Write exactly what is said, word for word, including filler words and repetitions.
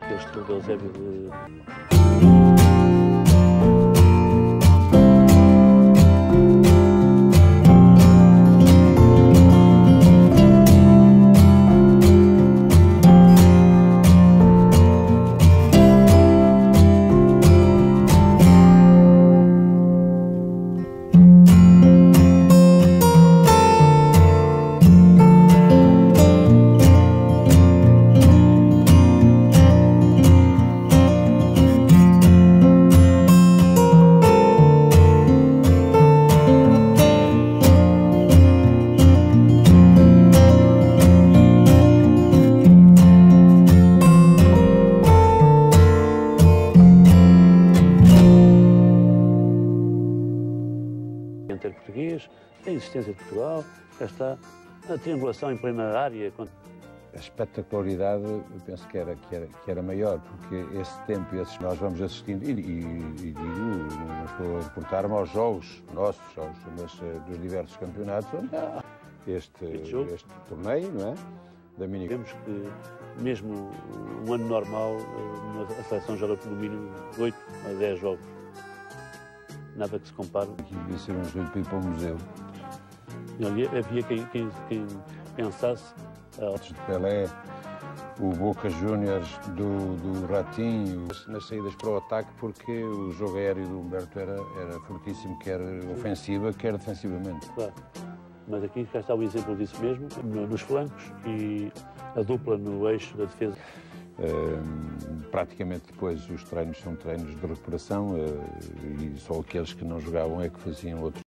aquele estilo de Eusébio de... Português, a existência de Portugal, cá está a triangulação em plena área. A espetacularidade, eu penso que era, que era, que era maior, porque esse tempo, esses, nós vamos assistindo, e, e, e digo, não estou a reportar-me aos jogos nossos, aos, mas dos diversos campeonatos, onde há este, este, este torneio, não é? Da mini... Vemos que, mesmo um ano normal, a seleção joga no mínimo oito a dez jogos. Nada que se compare. Aqui devia ser um jeito para ir para o museu. E havia quem, quem, quem pensasse... Uh... de Pelé, o Boca Juniors do, do Ratinho, nas saídas para o ataque, porque o jogo aéreo do Humberto era, era fortíssimo, quer ofensiva, quer defensivamente. Claro. Mas aqui cá está o exemplo disso mesmo, nos flancos e a dupla no eixo da defesa. Uh, praticamente depois os treinos são treinos de recuperação uh, e só aqueles que não jogavam é que faziam outros.